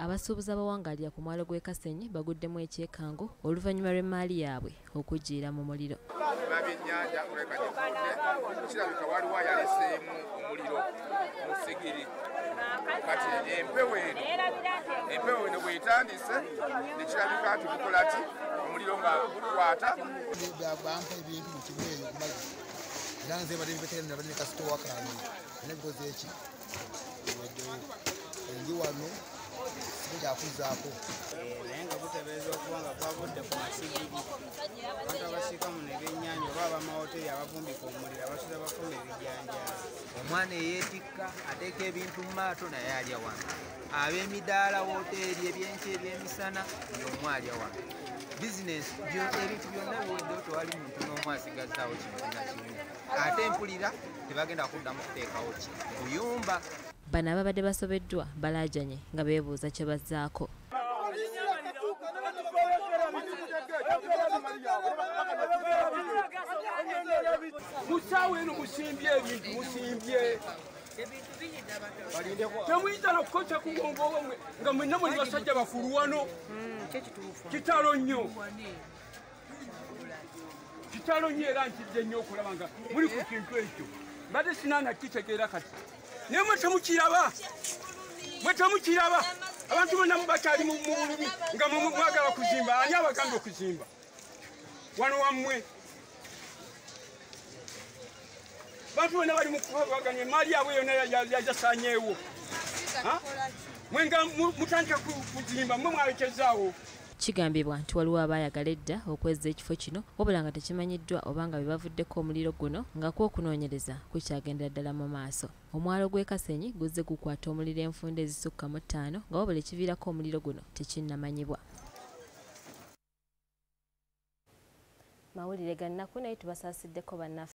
Abasuubuzi abawangalira ku mwalo gw'e Kasenyi baguddemu ekyekango oluvannyuma lw'emmaali yaabwe okugiira mu muliro. Babyennyanja kirabika waliwo yaleseemu omuliro mu sigiri. Kati empewo eno bw'etandise nekirabika nti gukola ki omuliro nga gukwata. Bampa ebintu mu kibuga ku mazzi era nze badde bibetekera nabadde ne kasitowa kange nebikoze eki enji wano sikyakuzaako naye nga buteebereza okuba nga gwavudde ku masigiri abantu abasiika mu nebyennyanja oba abamahoteri abavumbika omuliro abasuza bafuna ebijjanjalo. Omwana eyeetikka ateeka ebintu mu maato naye alya wano. Ab'emidaala woteeri ebyenki ebyemisana y'omu alya wano. Bizinensi ebintu byonna biweddewo tewali muntu n'omu asigazaawo kintu na kimu. Ate empulira tebagenda kuddamu kuteekawo kuyumba. Bano ababadde basobeddwa balaajanye nga beebuuza kye bazzaako. Musaawe eno musimbye ebintu musimbye. Temuyita na kukoca kugongo nga mwenna muli basajja bakulu wano. Kitalo nnyo. Kitalo nnyo era nkidde nnyo okulaba nga muli ku kintu ekyo. Mbadde sinaana kitegeera kati. Naye mwe temukiraba abantu bonna mubakyali mu bulumi nga mwagala kuzimba. Ani abagambye okuzimba wano wammwe? Bantu bonna bali mu kubaganya emmaali yaabwe yonna yasaanyeewo. Mwe nga mutandika kuzimba mwe mwawekezaawo. Kigambibwa nti waliwo abaayagala edda okwezza ekifo kino wabula nga tekimanyiddwa oba nga bebavuddeko omuliro guno nga kw'okunoonyereza kukyagendera ddala mu maaso. Omwalo gw'e Kasenyi guzze gukwata omuliro enfunda ezisukka mu 5 nga wabula ekiviirako omuliro guno tekinnamanyibwa. Mawulire ga nnaku naye tubasaasiddeko bannaffe.